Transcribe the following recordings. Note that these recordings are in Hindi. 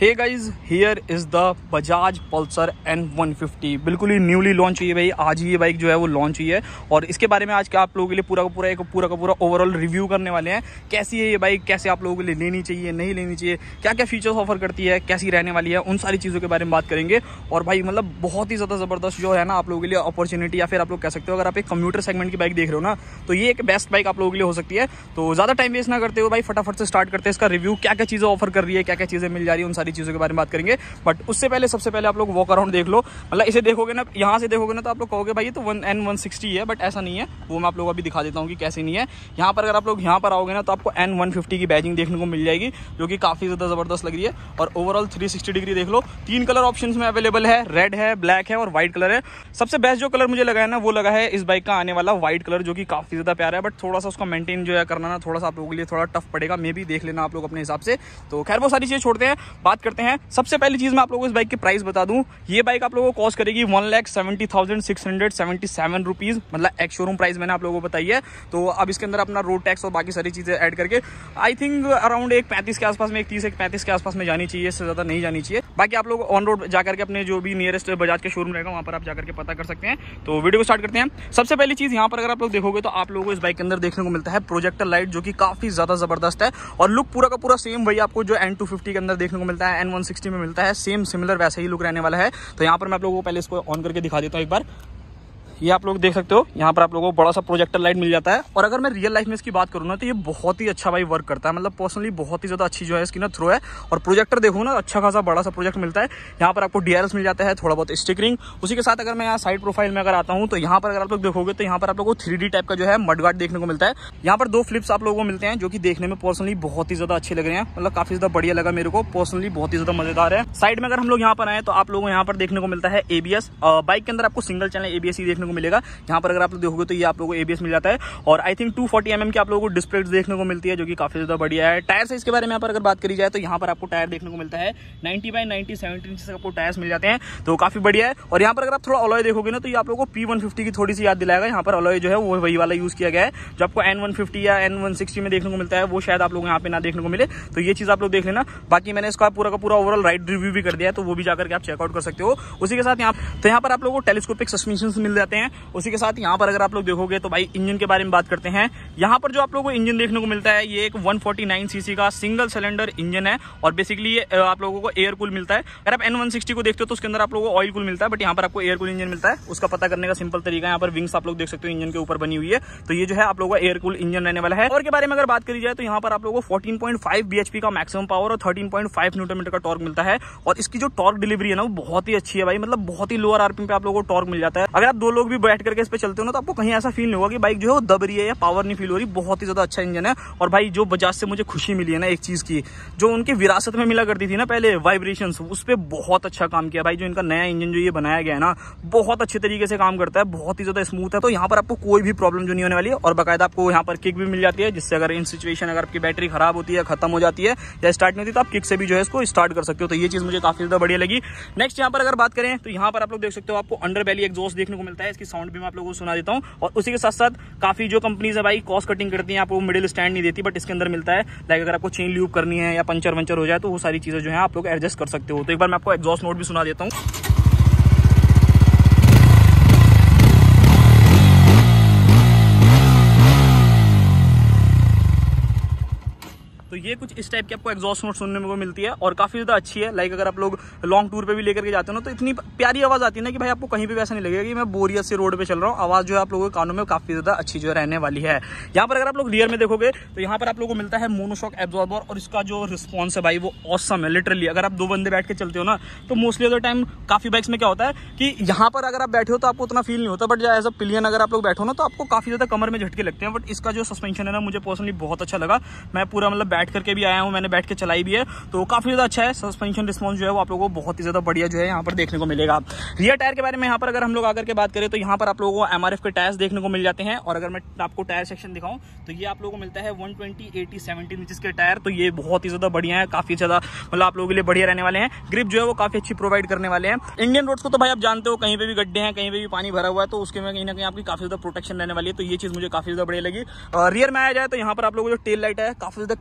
Hey guys, here is the Bajaj Pulsar N150। बिल्कुल ही न्यूली लॉन्च हुई है भाई। आज ही ये बाइक जो है वो लॉन्च हुई है और इसके बारे में आज के आप लोगों के लिए पूरा का पूरा ओवरऑल रिव्यू करने वाले हैं। कैसी है ये बाइक, कैसे आप लोगों के लिए लेनी चाहिए, नहीं लेनी चाहिए, क्या क्या फीचर्स ऑफर करती है, कैसी रहने वाली है, उन सारी चीज़ों के बारे में बात करेंगे। और भाई मतलब बहुत ही ज़्यादा ज़बरदस्त जो है ना आप लोगों के लिए अपॉर्चुनिटी, या फिर आप लोग कह सकते हो अगर आप एक कम्यूटर सेगमेंट की बाइक देख रहे हो ना तो ये एक बेस्ट बाइक आप लोगों के लिए हो सकती है। तो ज़्यादा टाइम वेस्ट ना करते हो भाई, फटाफट से स्टार्ट करते हैं इसका रिव्यू। क्या क्या चीज़ें ऑफर कर रही है, क्या क्या चीज़ें मिल जा रही है, उन सारी चीज़ों के बारे में बात करेंगे। बट उससे पहले सबसे पहले आप लोग वॉक अराउंड देख लो। मतलब इसे देखोगे ना, यहाँ से देखोगे ना तो आप लोग कहोगे भाई ये तो N160 है, बट ऐसा नहीं है। वो मैं आप लोगों को अभी दिखा देता हूँ कि कैसे नहीं है। यहाँ पर अगर आप लोग यहाँ पर आओगे ना तो आपको N150 की बैजिंग देखने को मिल जाएगी, जो कि काफ़ी ज़्यादा ज़बरदस्त लग रही है। और ओवरऑल 360 डिग्री देख लो। 3 कलर ऑप्शन में अवेलेबल है, रेड है, ब्लैक है और व्हाइट कलर है। सबसे बेस्ट जो कलर मुझे लगा है ना वो लगा है इस बाइक का आने वाला व्हाइट कलर, जो कि काफ़ी ज़्यादा प्यारा है। बट थोड़ा सा उसका मेंटेन जो है करना ना थोड़ा सा आप लोगों के लिए थोड़ा टफ पड़ेगा, मे भी देख लेना आप लोग अपने हिसाब से। तो खैर वो सारी चीज़ें छोड़ते हैं, बात करते हैं। सबसे पहली चीज़ मैं आप लोगों को इस बाइक की प्राइस बता दूं। ये बाइक आप लोगों को कॉस्ट करेगी 1,70,677 रुपीज़। मतलब एक्स शोरूम प्राइस मैंने आप लोगों को बताई है। तो अब इसके अंदर अपना रोड टैक्स और बाकी सारी चीज़ें ऐड करके आई थिंक अराउंड 1,35 के आसपास में, 1,30-1,35 के आसपास में जानी चाहिए, इससे ज़्यादा नहीं जानी चाहिए। बाकी आप लोग ऑन रोड जाकर के अपने जो भी नियरेस्ट बजाज के शोरूम रहेगा वहाँ पर आप जाकर के पता कर सकते हैं। तो वीडियो को स्टार्ट करते हैं। सबसे पहली चीज़ यहाँ पर अगर आप लोग देखोगे तो आप लोगों को इस बाइक के अंदर देखने को मिलता है प्रोजेक्टर लाइट, जो कि काफ़ी ज़्यादा ज़बरदस्त है। और लुक पूरा का पूरा सेम वही आपको जो N250 के अंदर देखने को मिलता है, N160 में मिलता है, सेम सिमिलर वैसे ही लुक रहने वाला है। तो यहाँ पर मैं आप लोगों को पहले इसको ऑन करके दिखा देता हूँ एक बार। ये आप लोग देख सकते हो, यहाँ पर आप लोगों को बड़ा सा प्रोजेक्टर लाइट मिल जाता है। और अगर मैं रियल लाइफ में इसकी बात करूँ ना तो ये बहुत ही अच्छा भाई वर्क करता है। मतलब पर्सनली बहुत ही ज़्यादा अच्छी जो है इसकी ना थ्रो है। और प्रोजेक्टर देखो ना, अच्छा खासा बड़ा सा प्रोजेक्ट मिलता है। यहाँ पर आपको DRS मिल जाता है, थोड़ा बहुत स्टिकरिंग। उसी के साथ अगर मैं यहाँ साइड प्रोफाइल में अगर आता हूँ तो यहाँ पर अगर आप लोग देखोगे तो यहाँ पर आप लोगों को 3D टाइप का जो है मडगार्ड देखने को मिलता है। यहाँ पर 2 फ्लिप्स आप लोगों को मिलते हैं, जो कि देखने में पर्सनली बहुत ही ज़्यादा अच्छे लग रहे हैं। मतलब काफ़ी ज़्यादा बढ़िया लगा मेरे को, पर्सनली बहुत ही ज़्यादा मजेदार है। साइड में अगर हम लोग यहाँ पर आए तो आप लोगों को यहाँ पर देखने को मिलता है ABS। बाइक के अंदर आपको सिंगल चैनल ABS ही देखने को मिलेगा। यहाँ पर अगर आप लोग देखोगे तो ये आप लोगों को ABS मिल जाता है। और आई थिंक 240 mm की आप लोगों को डिस्प्ले देखने को मिलती है, जो कि काफी ज्यादा बढ़िया है। टायर साइज के बारे में यहाँ पर अगर बात करी जाए तो यहाँ पर आपको टायर देखने को मिलता है 90/90 17 इंच आपको टायर्स मिल जाते हैं, तो काफी बढ़िया है। और यहाँ पर अगर आप थोड़ा अलॉय देखोगे ना तो ये आप लोगों को P150 की थोड़ी सी याद दिलाएगा। यहाँ पर अलॉय जो है वो वही वाला यूज किया गया है जो आपको N150 या N160 में देखने को मिलता है, वो शायद आप लोग यहाँ पे ना देखने को मिले। तो ये चीज आप लोग देख लेना। बाकी मैंने इसका पूरा का पूरा ओवरऑल राइड रिव्यू भी कर दिया है, तो वो भी जाकर के आप चेकआउट कर सकते हो। उसी के साथ यहाँ पर आप लोगों को टेलीस्कोपिक सस्पेंशन मिल जाते हैं। उसी के साथ यहाँ पर अगर आप लोग देखोगे तो भाई इंजन के बारे में बात करते हैं। यहाँ पर जो आप लोगों को इंजन देखने को मिलता है ये एक 149 सीसी का सिंगल सिलेंडर इंजन है। और बेसिकली आप लोगों को एयर कूल मिलता है। अगर आप N160 को देखते हो तो उसके अंदर आप लोगों को ऑयल कूल मिलता है, बट यहाँ पर आपको एयर कूल इंजन मिलता है। उसका पता करने का सिंपल तरीका है, यहाँ पर विंग्स आप लोग देख सकते हो इंजन के ऊपर बनी हुई है। तो ये जो है आप लोगों का एयर कूल इंजन रहने वाला है। और के बारे में अगर बात करी जाए तो यहाँ पर आप लोगों को 14.5 bhp का मैक्सिमम पावर और 13.5 न्यूटन का टॉर्क मिलता है। और इसकी जो टॉर्क डिलीवरी है ना वो बहुत ही अच्छी है भाई। मतलब बहुत ही लोअर RPM पे आप लोगों को टॉर्क मिल जाता है। अगर आप 2 लोग भी बैठ करके इस पे चलते हो ना तो आपको कहीं ऐसा फील नहीं होगा कि बाइक जो है वो दब रही है या पावर नहीं फील हो रही। बहुत ही ज्यादा अच्छा इंजन है। और भाई जो बजाज से मुझे खुशी मिली है ना एक चीज की, जो उनकी विरासत में मिला करती थी ना पहले वाइब्रेशंस, उस पे बहुत अच्छा काम किया भाई। जो इनका नया इंजन जो ये बनाया गया है ना बहुत अच्छे तरीके से काम करता है, बहुत ही ज्यादा स्मूथ है। तो यहाँ पर आपको कोई भी प्रॉब्लम जो नहीं होने वाली है। और बाकायदा आपको यहाँ पर किक भी मिल जाती है, जिससे अगर इन सिचुएशन अगर आपकी बैटरी खराब होती है, खत्म हो जाती है या स्टार्ट नहीं होती तो आप किक से भी जो है इसको स्टार्ट कर सकते हो। तो ये चीज मुझे काफी ज्यादा बढ़िया लगी। नेक्स्ट यहाँ पर अगर बात करें तो यहाँ पर आप लोग देख सकते हो आपको अंडर बेली एग्जॉस्ट देखने को मिलता है। इसकी साउंड भी मैं आप लोगों को सुना देता हूँ। और उसी के साथ साथ काफी जो कंपनीज है भाई कॉस्ट कटिंग करती है, आपको मिडिल स्टैंड नहीं देती, बट इसके अंदर मिलता है। लाइक अगर आपको चेन लूप करनी है या पंचर वंचर हो जाए तो वो सारी चीजें जो है आप लोग एडजस्ट कर सकते हो। तो एक बार मैं आपको एग्जॉस्ट नोट भी सुना देता हूँ। तो ये कुछ इस टाइप की आपको एग्जॉस्ट नोट सुनने को मिलती है और काफी ज्यादा अच्छी है। लाइक अगर आप लोग लॉन्ग टूर पे भी लेकर के जाते हो ना तो इतनी प्यारी आवाज आती है ना कि भाई आपको कहीं पे वैसा नहीं लगेगा कि मैं बोरियत से रोड पे चल रहा हूँ। आवाज जो है आप लोगों के कानों में काफी ज्यादा अच्छी जो है रहने वाली है। यहाँ पर अगर आप लोग रियर में देखोगे तो यहाँ पर आप लोगों को मिलता है मोनोशॉक एब्जॉर्बर। और इसका जो रिस्पॉन्स है भाई वो ऑसम है लिटरली। अगर आप 2 बंदे बैठ के चलते हो ना तो मोस्टली ऑफ द टाइम काफी बाइक्स में क्या होता है कि यहाँ पर अगर आप बैठे हो तो आपको उतना फील नहीं होता, बट एज अ पिलियन अगर आप लोग बैठो ना तो आपको काफी ज्यादा कमर में झटके लगते हैं। बट इसका जो सस्पेंशन है ना मुझे पर्सनली बहुत अच्छा लगा। मैं पूरा मतलब बैठ करके भी आया हूँ, मैंने बैठ के चलाई भी है, तो काफी ज्यादा अच्छा है। सस्पेंशन रिस्पॉन्स जो है वो आप लोगों को बहुत ही ज्यादा बढ़िया जो है यहाँ पर देखने को मिलेगा। रियर टायर के बारे में यहाँ पर अगर हम लोग आकर के बात करें तो यहाँ पर आप लोगों को MRF के टायर्स देखने को मिल जाते हैं। और अगर मैं आपको टायर सेक्शन दिखाऊं तो ये आप लोगों को मिलता है 120, 80, 17 इंच के टायर। तो ये बहुत ही ज्यादा बढ़िया है, काफी ज्यादा मतलब आप लोगों के लिए बढ़िया रहने वाले हैं। ग्रिप जो है वो काफी अच्छी प्रोवाइड करने वाले हैं। इंडियन रोड्स को तो भाई आप जानते हो कहीं पे भी गड्ढे हैं, कहीं पे भी पानी भरा हुआ है, तो उसके में कहीं ना कहीं आपकी काफी ज्यादा प्रोटेक्शन रहने वाली है। तो ये चीज मुझे काफी ज्यादा बढ़िया लगी। रियर में आया जाए तो यहाँ पर आप लोगों को जो टेल लाइट है काफी ज्यादा क्रिस्टल जो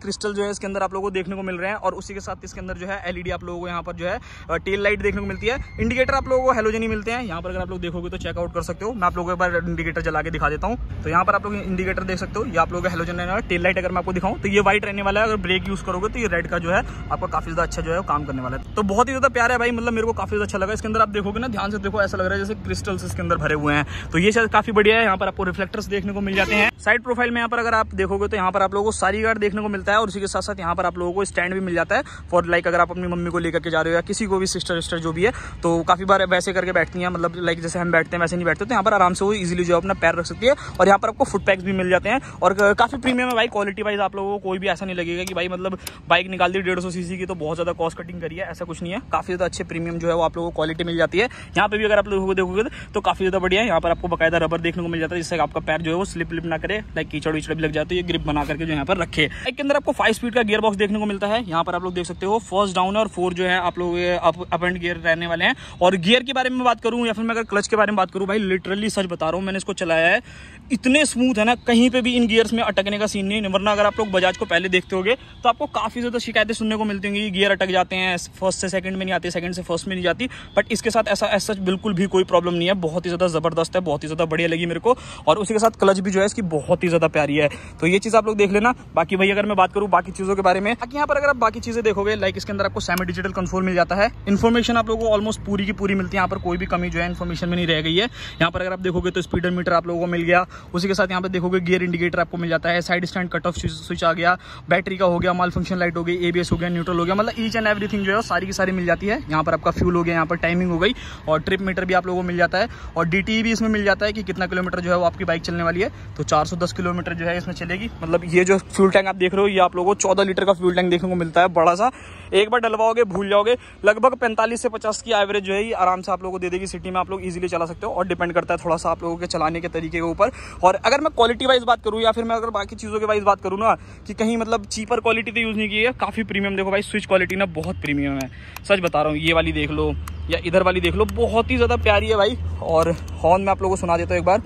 जो है इसके अंदर आप लोगों को देखने को मिल रहे हैं, और उसी के साथ इसके अंदर जो है एलईडी आप लोगों को यहाँ पर जो है टेल लाइट देखने को मिलती है। इंडिकेटर आप लोगों को हेलोजन ही मिलते हैं। यहाँ पर अगर आप लोग देखोगे तो चेकआउट कर सकते हो। मैं आप लोगों को एक बार इंडिकेटर जला के दिखा देता हूँ। तो यहाँ पर आप लोग इंडिकेटर देख सकते हो, ये आप लोगों का हेलोजन रहने वाला। टेल लाइट अगर मैं आपको दिखाऊं तो ये व्हाइट रहने वाला है। अगर ब्रेक यूज करोगे तो ये रेड का जो है आपका काफी ज्यादा अच्छा जो है काम करने वाला है। तो बहुत ही ज्यादा प्यारा है भाई, मतलब मेरे को काफी ज्यादा अच्छा लगा। इसके अंदर आप देखोगे ना, ध्यान से देखो, ऐसा लग रहा है जैसे क्रिस्टल्स इसके अंदर भरे हुए हैं। तो ये शायद काफी बढ़िया है। यहाँ पर आपको रिफ्लेक्टर्स देखने को मिल जाते हैं। साइड प्रोफाइल में यहाँ पर अगर आप देखोगे तो यहाँ पर आप लोगों को सारी गार्ड देखने को मिलता है, और उसी के साथ साथ यहाँ पर आप लोगों को स्टैंड भी मिल जाता है फॉर लाइक अगर आप अपनी मम्मी को लेकर के जा रहे हो या किसी को भी सिस्टर जो भी है, तो काफी बार वैसे करके बैठती हैं, मतलब लाइक जैसे हम बैठते हैं वैसे नहीं बैठते। तो यहाँ पर आराम से वो इजीली जो अपना पैर रख सकती है। और यहाँ पर आपको फुट पैक्स भी मिल जाते हैं, और काफी प्रीमियम है भाई। क्वालिटी वाइज आप लोगों को कोई भी ऐसा नहीं लगेगा कि भाई मतलब बाइक निकाल दी 150 सीसी की तो बहुत ज्यादा कॉस्ट कटिंग करी है, ऐसा कुछ नहीं है। काफी ज्यादा अच्छे प्रीमियम जो है वो आप लोगों को क्वालिटी मिल जाती है। यहाँ पे भी अगर आप लोगों को देखोगे तो काफी ज्यादा बढ़िया है। यहाँ पर आपको बकायदा रबर देखने को मिल जाता है, जिससे आपका पैर जो है वो स्लिप ना करे, लाइक कीचड़ विचड़ भी लग जाती है, ये ग्रिप बना करके जो यहाँ पर रखे। बाइक के अंदर आपको 5 स्पीड का गियर बॉक्स देखने को मिलता है। यहाँ पर आप लोग देख सकते हो फर्स्ट डाउन और 4 जो है आप लोग अप एंड गियर रहने वाले हैं। और गियर के बारे में बात करूँ या फिर मैं अगर क्लच के बारे में बात करूँ, भाई लिटरली सच बता रहा हूँ, मैंने इसको चलाया है, इतने स्मूथ है ना, कहीं पे भी इन गियर्स में अटकने का सीन नहीं। वरना अगर आप लोग बजाज को पहले देखते होगे तो आपको काफी ज्यादा शिकायतें सुनने को मिलती होंगी, गियर अटक जाते हैं, फर्स्ट से सेकंड में नहीं आती, सेकंड से फर्स्ट में नहीं जाती। बट इसके साथ ऐसा सच बिल्कुल भी कोई प्रॉब्लम नहीं है। बहुत ही ज्यादा जबरदस्त है, बहुत ही ज्यादा बढ़िया लगी मेरे को। और उसी के साथ क्लच भी जो है इसकी बहुत ही ज्यादा प्यारी है। तो ये चीज आप लोग देख लेना। बाकी भाई अगर मैं बात करूँ बाकी चीजों के बारे में, बाकी यहाँ पर अगर आप बाकी चीजें देखोगे, लाइक इसके अंदर आपको सेमी डिजिटल कंसोल मिल जाता है। इन्फॉर्मेशन आप लोगों को ऑलमोस्ट पूरी की पूरी मिलती है। यहाँ पर कोई भी कमी जो है इन्फॉर्मेशन में नहीं रह गई है। यहाँ पर अगर आप देखोगे तो स्पीडर मीटर आप लोगों को मिल गया। उसी के साथ यहाँ पर देखोगे गियर इंडिकेटर आपको मिल जाता है, side stand cut off switch आ गया, बैटरी का हो गया, माल फंक्शन लाइट हो गई, एबीएस हो गया, न्यूट्रल हो गया, मतलब ईच एंड एवरीथिंग जो है सारी की सारी मिल जाती है। यहाँ पर आपका फ्यूल हो गया, यहाँ पर टाइमिंग हो गई, और ट्रिप मीटर भी आप लोगों को मिल जाता है, और डीटी भी इसमें मिल जाता है कि कितना किलोमीटर जो है वो आपकी बाइक चलने वाली है। तो 410 किलोमीटर जो है इसमें चलेगी। मतलब ये जो फ्यूल टैंक आप देख रहे हो, ये आप लोगों को 14 लीटर का फ्यूल टैंक देखने को मिलता है, बड़ा सा। एक बार डलवाओगे भूल जाओगे। लगभग 45 से 50 की एवरेज जो है ये आराम से आप लोगों को दे देगी। सिटी में आप लोग इजीली चला सकते हो, और डिपेंड करता है थोड़ा सा आप लोगों के चलाने के तरीके के ऊपर। और अगर मैं क्वालिटी वाइज बात करूँ या फिर मैं अगर बाकी चीज़ों के वाइज बात करूँ ना, कि कहीं मतलब चीपर क्वालिटी तो यूज़ नहीं की है, काफ़ी प्रीमियम। देखो भाई स्विच क्वालिटी ना बहुत प्रीमियम है, सच बता रहा हूँ। ये वाली देख लो या इधर वाली देख लो, बहुत ही ज़्यादा प्यारी है भाई। और हॉर्न मैं आप लोगों को सुना देता हूँ एक बार।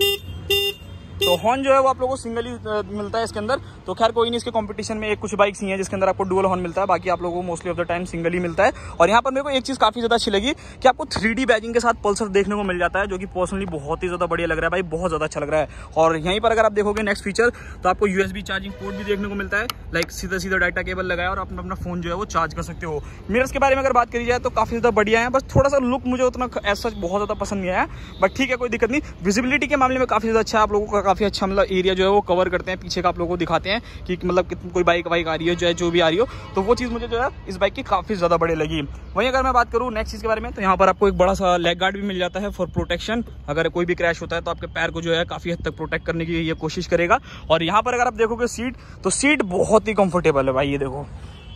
तो हॉर्न जो है वो आप लोगों को सिंगल ही मिलता है इसके अंदर। तो खैर कोई नहीं, इसके कंपटीशन में एक कुछ बाइक्स ही हैं जिसके अंदर आपको डुअल हॉर्न मिलता है, बाकी आप लोगों को mostly of the time single ही मिलता है। और यहाँ पर मेरे को एक चीज़ काफ़ी ज़्यादा अच्छी लगी कि आपको 3D बैजिंग के साथ पल्सर देखने को मिल जाता है, जो कि पर्सनली बहुत ही ज़्यादा बढ़िया लग रहा है भाई, बहुत ज़्यादा अच्छा लग रहा है। और यहीं पर अगर आप देखोगे नेक्स्ट फीचर, तो आपको USB चार्जिंग पोर्ट भी देखने को मिलता है, लाइक सीधा सीधा डाटा केबल लगाया और अपना फोन जो है वो चार्ज कर सकते हो। मिरर्स के बारे में अगर बात करी जाए तो काफ़ी ज़्यादा बढ़िया है, बस थोड़ा सा लुक मुझे उतना ऐसा बहुत ज़्यादा पसंद नहीं आया, बट ठीक है कोई दिक्कत नहीं। विजिबिलिटी के मामले में काफ़ी ज़्यादा अच्छा, आप लोगों का काफ़ी अच्छा मतलब एरिया जो है वो कवर करते हैं। पीछे का आप लोगों को दिखाते हैं कि मतलब कोई बाइक आ रही है जो भी आ रही हो, तो वो चीज़ मुझे जो है इस बाइक की काफ़ी ज़्यादा बढ़िया लगी। वहीं अगर मैं बात करूँ नेक्स्ट चीज़ के बारे में, तो यहाँ पर आपको एक बड़ा सा लेग गार्ड भी मिल जाता है फॉर प्रोटेक्शन। अगर कोई भी क्रैश होता है तो आपके पैर को जो है काफ़ी हद तक प्रोटेक्ट करने की ये कोशिश करेगा। और यहाँ पर अगर आप देखोगे सीट, तो सीट बहुत ही कंफर्टेबल है भाई, ये देखो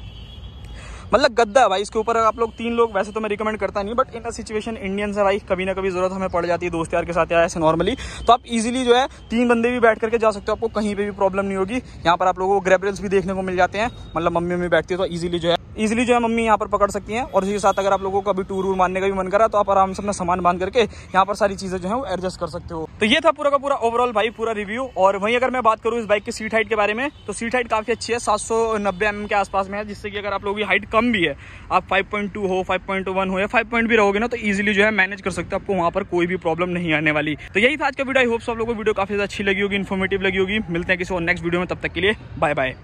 मतलब गद्दा है भाई इसके ऊपर। आप लोग 3 लोग, वैसे तो मैं रिकमेंड करता नहीं, but in a situation Indians है भाई, कभी ना कभी जरूरत हमें पड़ जाती है दोस्त यार के साथ या ऐसे नॉर्मली, तो आप इजीली जो है 3 बंदे भी बैठ करके जा सकते हो, आपको कहीं पे भी प्रॉब्लम नहीं होगी। यहाँ पर आप लोगों को ग्रैब रेल्स भी देखने को मिल जाते हैं, मतलब मम्मी बैठती है तो इजीली जो है मम्मी यहाँ पर पकड़ सकती हैं। और इसके साथ अगर आप लोगों को कभी टूर मारने का भी मन करा तो आप आराम से अपना सामान बांध करके यहाँ पर सारी चीजें जो है वो एडजस्ट कर सकते हो। तो ये था पूरा का पूरा ओवरऑल भाई पूरा रिव्यू। और वहीं अगर मैं बात करूँ इस बाइक की सीट हाइट के बारे में, तो सीट हाइट काफी अच्छी है, 790 mm के आसपास में है, जिससे कि अगर आप लोगों की हाइट कम भी है, आप 5.2 हो, 5.1 हो या 5 पॉइंट भी रहोगे ना, तो इजीली जो है मैनेज कर सकते हो, आपको वहाँ पर कोई भी प्रॉब्लम नहीं आने वाली। तो यही था आज का वीडियो। आई होप सब लोगों को वीडियो काफी ज्यादा अच्छी लगी होगी, इन्फॉर्मेटिव लगी होगी। मिलते हैं किसी और नेक्स्ट वीडियो में, तब तक के लिए बाय बाय।